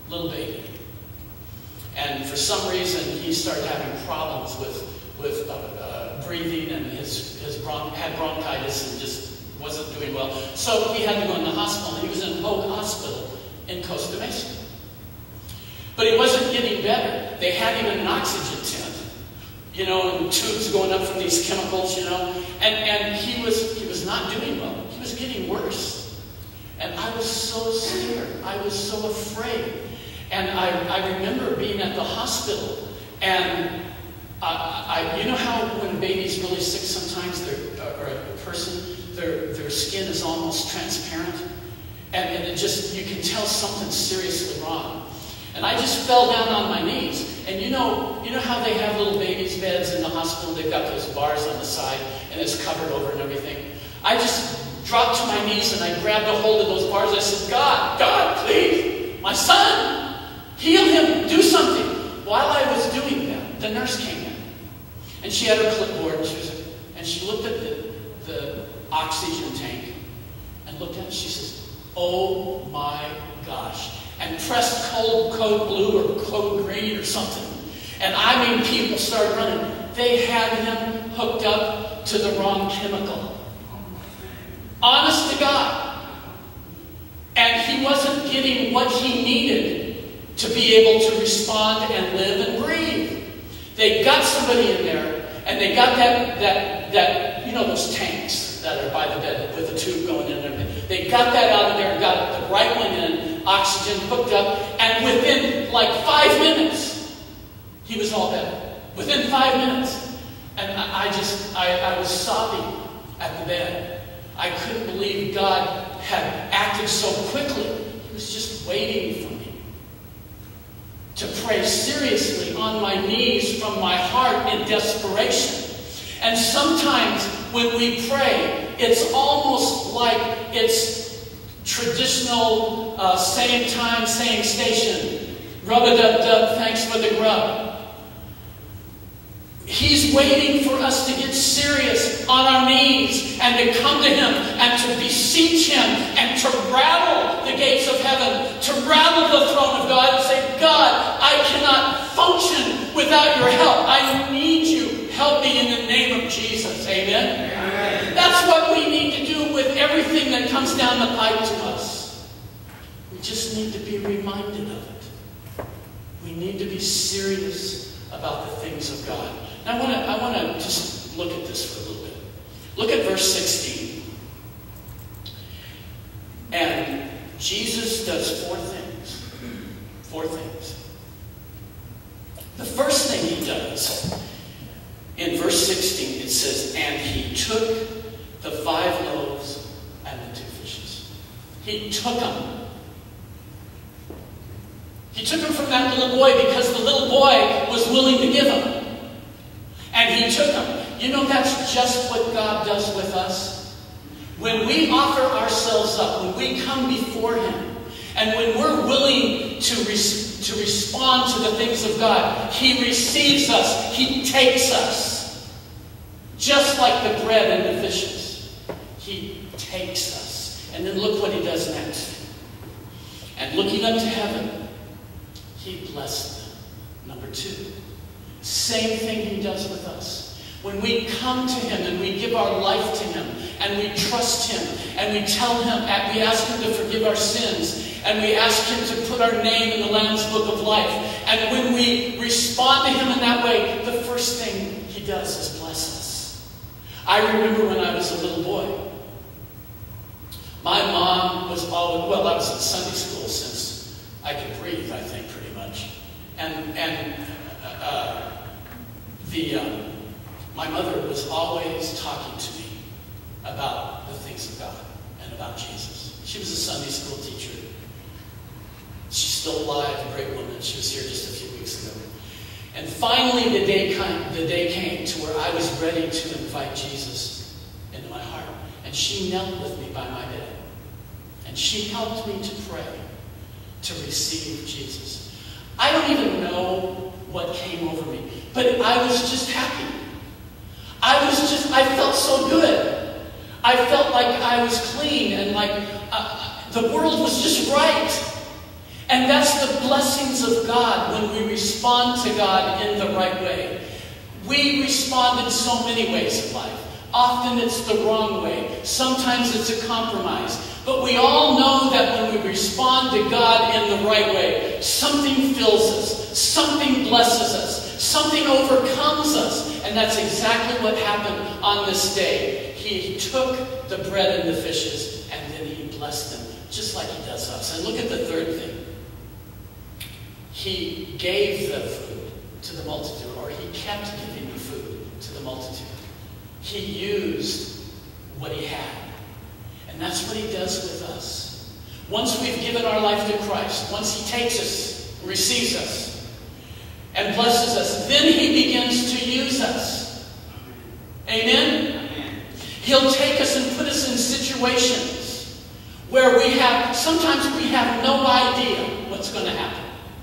little baby. And for some reason, he started having problems with breathing, and had bronchitis and just wasn't doing well. So he had to go in the hospital. He was in Hoag Hospital in Costa Mesa. But he wasn't getting better. They had him in an oxygen tent, you know, and tubes going up from these chemicals, you know. And he was not doing well. He was getting worse. And I was so scared. I was so afraid. And I remember being at the hospital, and you know how when a baby's really sick sometimes, or a person, their skin is almost transparent? And it just, you can tell something's seriously wrong. And I just fell down on my knees. And you know how they have little babies' beds in the hospital? They've got those bars on the side, and it's covered over and everything. I just dropped to my knees, and I grabbed a hold of those bars. I said, God, please, my son, heal him, do something. While I was doing that, the nurse came in. And she had her clipboard, and she looked at the oxygen tank, and looked at it, and she says, oh my gosh. And pressed code blue or code green or something. And I mean, people started running. They had him hooked up to the wrong chemical. Honest to God. And he wasn't getting what he needed to be able to respond and live and breathe. They got somebody in there, and they got that you know, those tanks that are by the bed with the tube going in there. They got that out of there and got the right one in, oxygen hooked up, and within like 5 minutes, he was all better. Within 5 minutes. And I was sobbing at the bed. I couldn't believe God had acted so quickly. He was just waiting for me to pray seriously on my knees from my heart in desperation. And sometimes when we pray, it's almost like it's traditional same time, same station. Rub-a-dub-dub, thanks for the grub. He's waiting for us to get serious on our knees and to come to Him and to beseech Him and to rattle the gates of heaven, to rattle the throne of God and say, God, I cannot function without your help. I need you. Help me in the name of Jesus. Amen? Amen. That's what we need to do with everything that comes down the pipe to us. We just need to be reminded of it. We need to be serious about the things of God. Now, I want to just look at this for a little bit. Look at verse 16. And Jesus does 4 things. 4 things. The first thing He does, in verse 16, it says, and He took the 5 loaves and the 2 fishes. He took them. He took them from that little boy because the little boy was willing to give them. And He took them. You know, that's just what God does with us. When we offer ourselves up, when we come before Him, and when we're willing to respond to the things of God, He receives us. He takes us. Just like the bread and the fishes. He takes us. And then look what He does next. And looking up to heaven, He blessed them. Number 2. Same thing He does with us. When we come to Him and we give our life to Him and we trust Him and we tell Him, and we ask Him to forgive our sins and we ask Him to put our name in the Lamb's Book of Life, and when we respond to Him in that way, the first thing He does is bless us. I remember when I was a little boy, my mom was always, well, I was in Sunday school since I could breathe, I think, pretty much. My mother was always talking to me about the things of God and about Jesus. She was a Sunday school teacher. She's still alive, a great woman. She was here just a few weeks ago. And finally the day came to where I was ready to invite Jesus into my heart. And she knelt with me by my bed. And she helped me to pray to receive Jesus. I don't even know what came over me, but I was just happy. I felt so good. I felt like I was clean and like the world was just right. And that's the blessings of God when we respond to God in the right way. We respond in so many ways in life. Often it's the wrong way. Sometimes it's a compromise. But we all know that when we respond to God in the right way, something fills us, something blesses us, something overcomes us. And that's exactly what happened on this day. He took the bread and the fishes, and then he blessed them, just like he does us. And look at the third thing. He gave the food to the multitude, or he kept giving the food to the multitude. He used what he had. And that's what he does with us. Once we've given our life to Christ, once he takes us, receives us, and blesses us, then he begins to use us. Amen? He'll take us and put us in situations where sometimes we have no idea what's going to happen.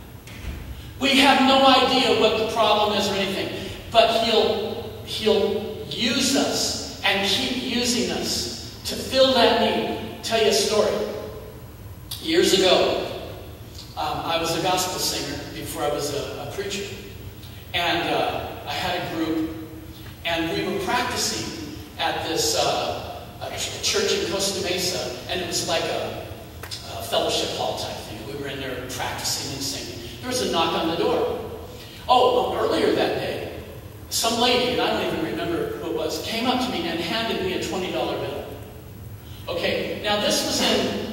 We have no idea what the problem is or anything. But he'll use us and keep using us to fill that need. I'll tell you a story. Years ago, I was a gospel singer before I was a preacher. And I had a group, and we were practicing at this church in Costa Mesa, and it was like a fellowship hall type thing. We were in there practicing and singing. There was a knock on the door. Earlier that day, some lady, and I don't even remember who it was, came up to me and handed me a $20 bill. Okay, now this was in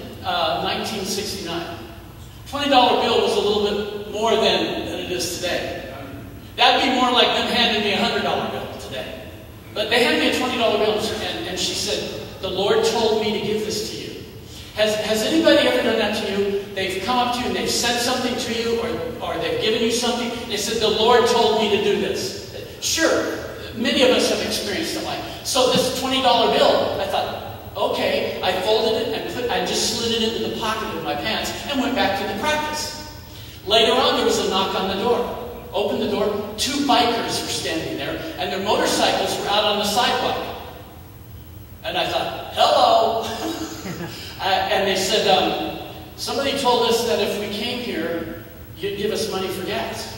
1969. $20 bill was a little bit more than it is today. That'd be more like them handing me a $100 bill today. But they handed me a $20 bill, and she said, "The Lord told me to give this to you." Has anybody ever done that to you? They've come up to you and they've said something to you, or they've given you something. They said, "The Lord told me to do this." Sure, many of us have experienced it like. So this $20 bill, I thought, okay, I folded it and I just slid it into the pocket of my pants and went back to the practice. Later on, there was a knock on the door. Opened the door, 2 bikers were standing there, and their motorcycles were out on the sidewalk. And I thought, hello! And they said, somebody told us that if we came here, you'd give us money for gas.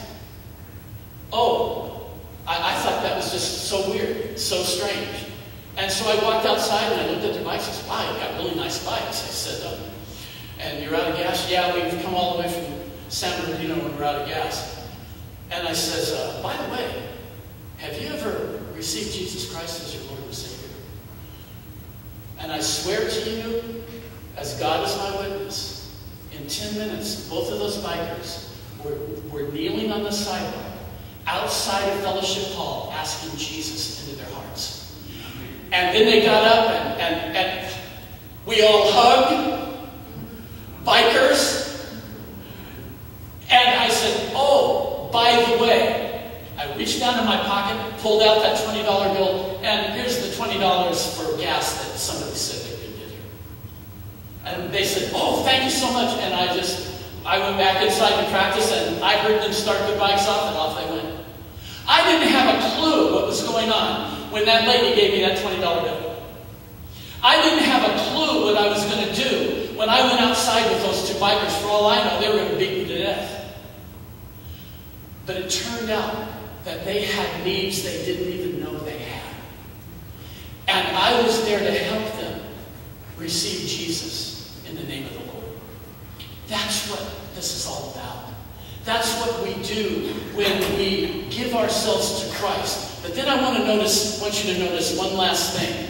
I thought that was just so weird, so strange. And so I walked outside and I looked at their bikes. I said, "Wow, you've got really nice bikes." I said, "And you're out of gas?" "Yeah, we've come all the way from San Bernardino and we're out of gas." And I says, "By the way, have you ever received Jesus Christ as your Lord and Savior?" And I swear to you, as God is my witness, in 10 minutes, both of those bikers were kneeling on the sidewalk outside of Fellowship Hall asking Jesus into their hearts. And then they got up and we all hugged, bikers. And I said, "Oh, by the way," I reached down in my pocket, pulled out that $20 bill, and here's the $20 for gas that somebody said they could get here. And they said, "Oh, thank you so much." And I went back inside to practice, and I heard them start their bikes off, and off they went. I didn't have a clue what was going on when that lady gave me that $20 bill. I didn't have a clue what I was going to do when I went outside with those 2 bikers. For all I know, they were going to beat me to death. But it turned out that they had needs they didn't even know they had. And I was there to help them receive Jesus in the name of the Lord. That's what this is all about. That's what we do when we give ourselves to Christ. But then I want you to notice one last thing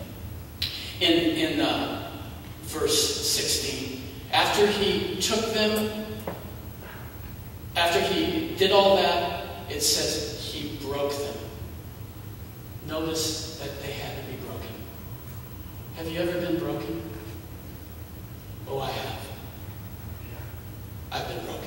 in verse 16. After he took them, after he did all that, it says he broke them. Notice that they had to be broken. Have you ever been broken? Oh, I have. I've been broken.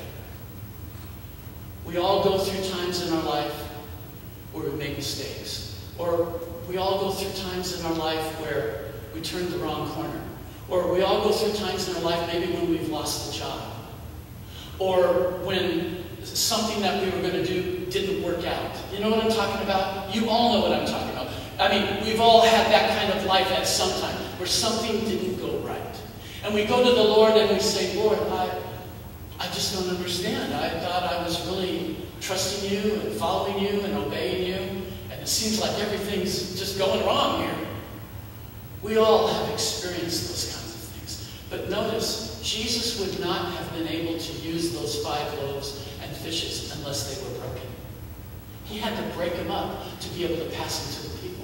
We all go through times in our life where we make mistakes. Or we all go through times in our life where we turn the wrong corner. Or we all go through times in our life maybe when we've lost the job. Or when something that we were going to do didn't work out. You know what I'm talking about? You all know what I'm talking about. I mean, we've all had that kind of life at some time where something didn't go right. And we go to the Lord and we say, "Lord, I just don't understand. I thought I was really trusting you and following you and obeying you, and it seems like everything's just going wrong here. We all have experienced those kinds of things. But notice, Jesus would not have been able to use those 5 loaves and fishes unless they were broken. He had to break them up to be able to pass them to the people.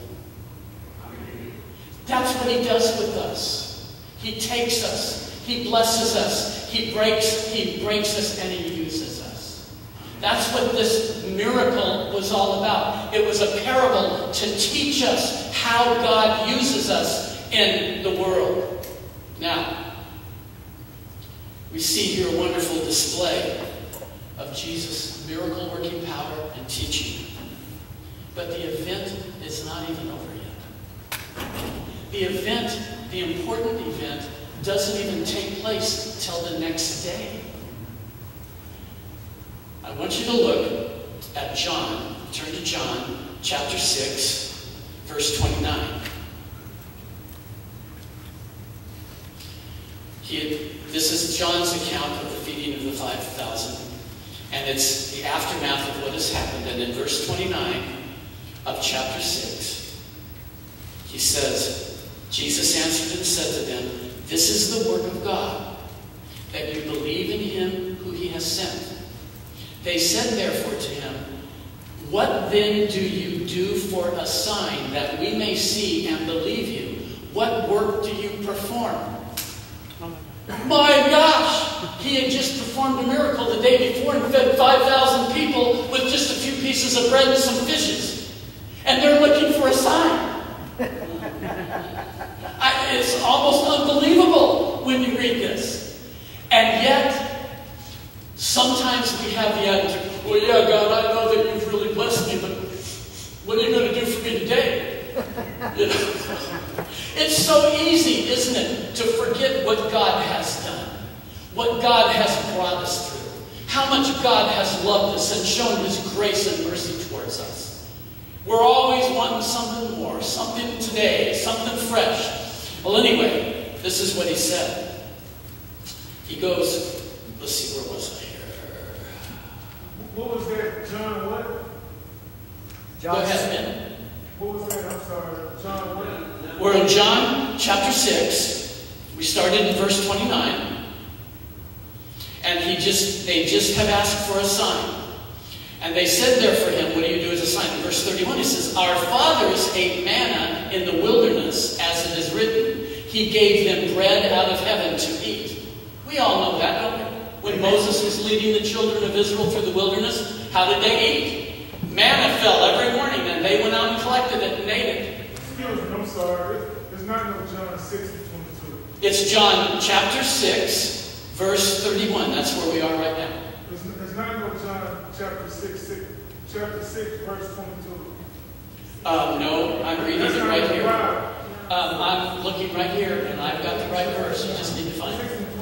That's what he does with us. He takes us. He blesses us. He breaks us, and he uses us. That's what this miracle was all about. It was a parable to teach us how God uses us in the world. Now, we see here a wonderful display of Jesus' miracle-working power and teaching. But the event is not even over yet. The event, the important event, doesn't even take place till the next day. I want you to look at John. Turn to John chapter 6, verse 29. This is John's account of the feeding of the 5,000. And it's the aftermath of what has happened. And in verse 29 of chapter 6, he says, Jesus answered and said to them, "This is the work of God, that you believe in him who he has sent." They said therefore to him, "What then do you do for a sign that we may see and believe you? What work do you perform?" My gosh! He had just performed a miracle the day before and fed 5,000 people with just a few pieces of bread and some fishes. And they're looking for a sign. It's almost unbelievable when you read this. And yet, sometimes we have the attitude, well, yeah, God, I know that you've really blessed me, but what are you going to do for me today? You know? It's so easy, isn't it, to forget what God has done, what God has brought us through, how much God has loved us and shown his grace and mercy towards us. We're always wanting something more, something today, something fresh. Well, anyway, this is what he said. He goes, let's see, where was I here? What was that, John what? Go ahead, Ben. What was that? I'm sorry. John what? We're in John chapter 6. We started in verse 29. And they just have asked for a sign. And they said there for him, what do you do as a sign? In verse 31, he says, "Our fathers ate manna in the wilderness, as it is written. He gave them bread out of heaven to eat." We all know that, don't we? When Moses was leading the children of Israel through the wilderness, how did they eat? Manna fell every morning, and they went out and collected it and ate it. Excuse me, I'm sorry. There's not no John 6:22. It's John chapter 6, verse 31. That's where we are right now. There's not no John chapter 6, verse 22. No, I'm reading it right here. I'm looking right here, and I've got the right verse. You just need to find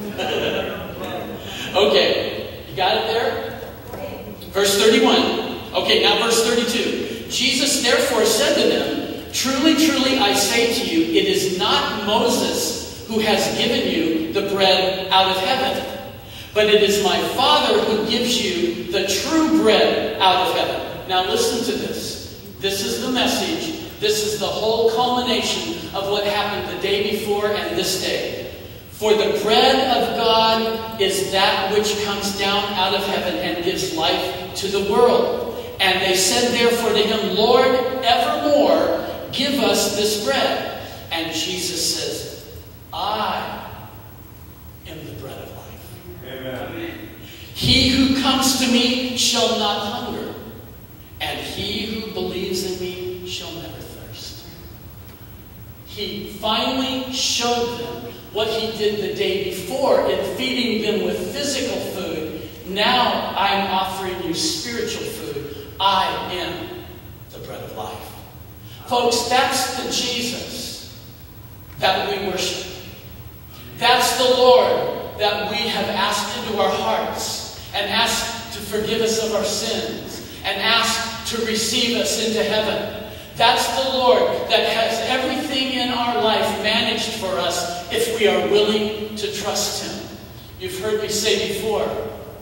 it. Okay, you got it there? Verse 31. Okay, now verse 32. Jesus therefore said to them, "Truly, truly, I say to you, it is not Moses who has given you the bread out of heaven, but it is my Father who gives you the true bread out of heaven." Now listen to this. This is the message. This is the whole culmination of what happened the day before and this day. "For the bread of God is that which comes down out of heaven and gives life to the world." And they said therefore to him, "Lord, evermore give us this bread." And Jesus says, "I am the bread of life. Amen. He who comes to me shall not hunger, and he who believes in me shall never thirst." He finally showed them what he did the day before in feeding them with physical food. Now I'm offering you spiritual food. I am the bread of life. Folks, that's the Jesus that we worship. That's the Lord that we have asked into our hearts and asked to forgive us of our sins and asked to receive us into heaven. That's the Lord that has everything in our life managed for us if we are willing to trust him. You've heard me say before,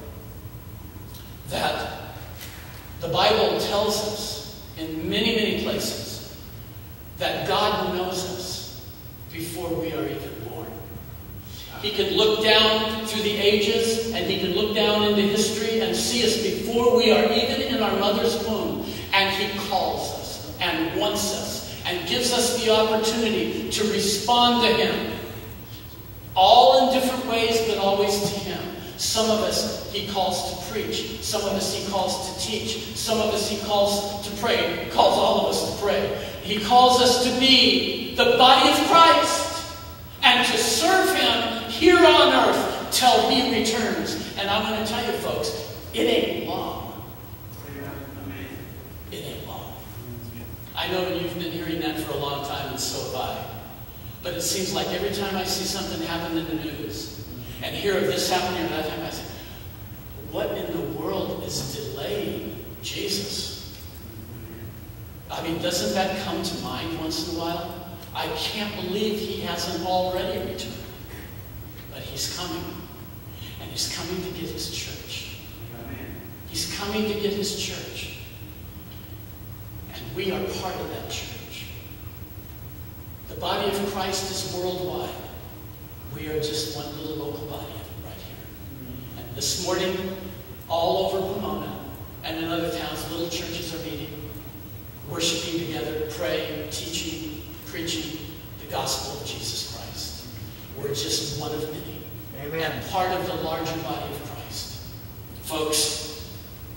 that the Bible tells us in many, many places that God knows us before we are even born. He can look down through the ages, and He can look down into history and see us before we are even in our mother's womb. And He calls us and wants us and gives us the opportunity to respond to Him. All in different ways, but always to Him. Some of us He calls to preach. Some of us He calls to teach. Some of us He calls to pray. He calls all of us to pray. He calls us to be the body of Christ and to serve Him here on earth till He returns. And I'm going to tell you, folks, it ain't long. It ain't long. I know you've been hearing that for a long time, and so have I. But it seems like every time I see something happen in the news and hear of this happening or that happening, I say, what in the world is delaying Jesus? I mean, doesn't that come to mind once in a while? I can't believe He hasn't already returned. But He's coming. And He's coming to get His church. He's coming to get His church. And we are part of that church. The body of Christ is worldwide. We are just one little local body right here. And this morning, all over Pomona and in other towns, little churches are meeting, worshiping together, praying, teaching, preaching the gospel of Jesus Christ. We're just one of many. Amen. And part of the larger body of Christ. Folks,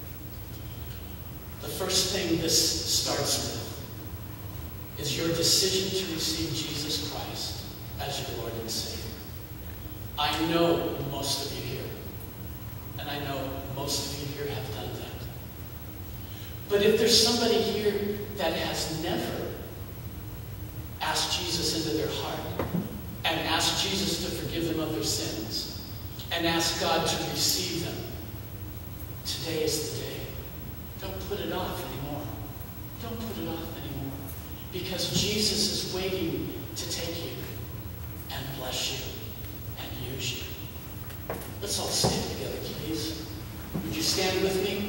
the first thing this starts with is your decision to receive Jesus Christ as your Lord and Savior. I know most of you here, and I know most of you here have done that. But if there's somebody here that has never asked Jesus into their heart and asked Jesus to forgive them of their sins and asked God to receive them, today is the day. Don't put it off anymore. Don't put it off anymore. Because Jesus is waiting to take you and bless you and use you. Let's all stand together, please. Would you stand with me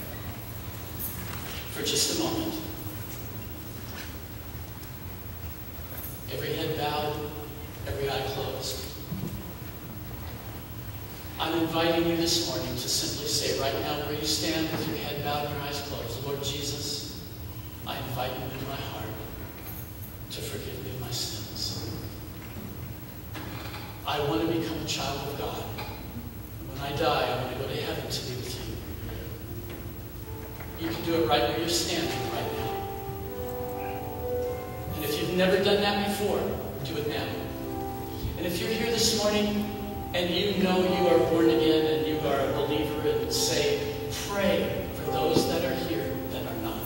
for just a moment? Every head bowed, every eye closed. I'm inviting you this morning to simply say right now where you stand with your head bowed and your eyes closed, Lord Jesus, I invite you into my heart to forgive me of my sins. I want to become a child of God. When I die, I want to go to heaven to be with you. You can do it right where you're standing right now. And if you've never done that before, do it now. And if you're here this morning and you know you are born again and you are a believer and say, pray for those that are here that are not.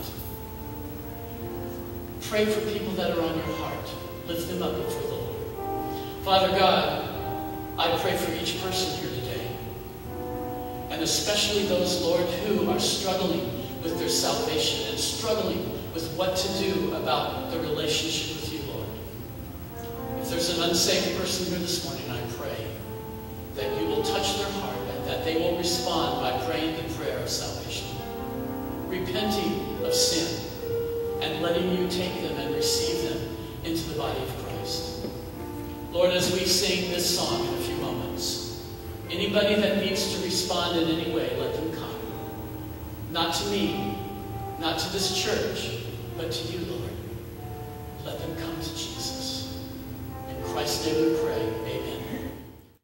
Pray for people that are on your heart. Lift them up before the Lord. Father God, I pray for each person here today. And especially those, Lord, who are struggling with their salvation and struggling with what to do about the relationship with you, Lord. If there's an unsaved person here this morning, I pray that you will touch their heart and that they will respond by praying the prayer of salvation, repenting of sin, and letting you take them and receive them into the body of Christ. Lord, as we sing this song in a few moments, anybody that needs to respond in any way, let them come. Not to me, not to this church, but to you, Lord. Let them come to Jesus. In Christ's name we pray.